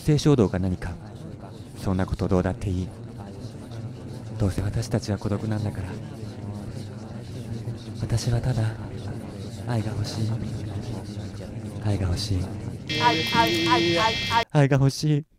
性衝動が何か、そんなことどうだっていい。どうせ私たちは孤独なんだから。私はただ愛が欲しい。愛が欲しい。愛が欲しい。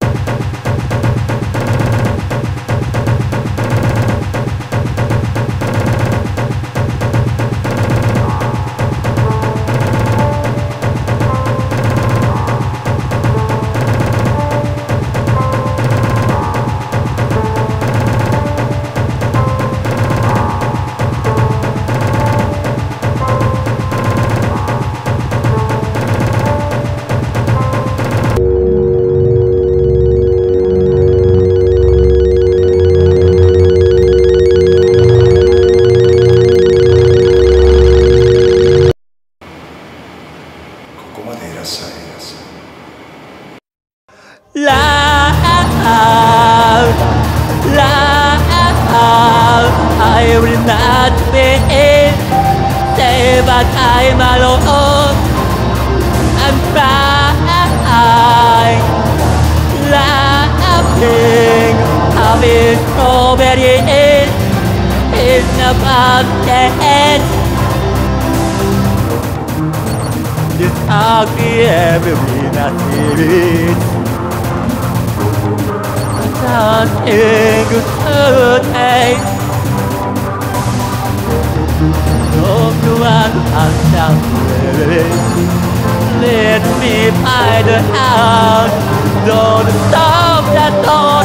I will not be saved, but I'm alone. I'm flying, laughing, having strawberry in a basket. This ugly every spirit. Something good taste. No one understands. Let me find out. Don't stop that door.